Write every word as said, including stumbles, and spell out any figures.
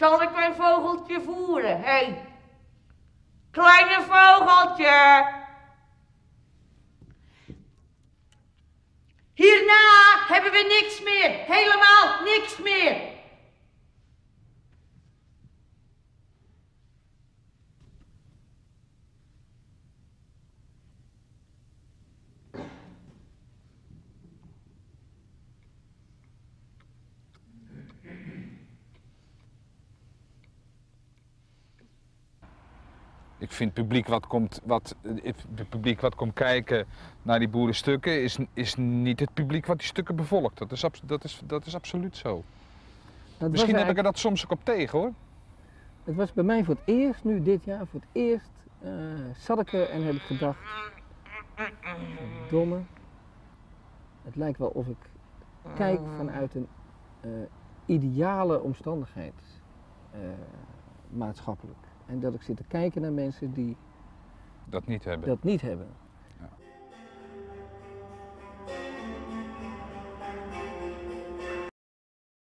Zal ik mijn vogeltje voeren? Hé, hey. Kleine vogeltje. Hierna hebben we niks meer. Helemaal niks meer. Ik vind het publiek wat komt, wat, het publiek wat komt kijken naar die boerenstukken is, is niet het publiek wat die stukken bevolkt. Dat is, dat is, dat is absoluut zo. Dat Misschien heb ik er dat soms ook op tegen hoor. Het was bij mij voor het eerst, nu dit jaar, voor het eerst uh, zat ik er en heb ik gedacht, domme, het lijkt wel of ik kijk vanuit een uh, ideale omstandigheid, uh, maatschappelijk. En dat ik zit te kijken naar mensen die dat niet hebben. Dat niet hebben.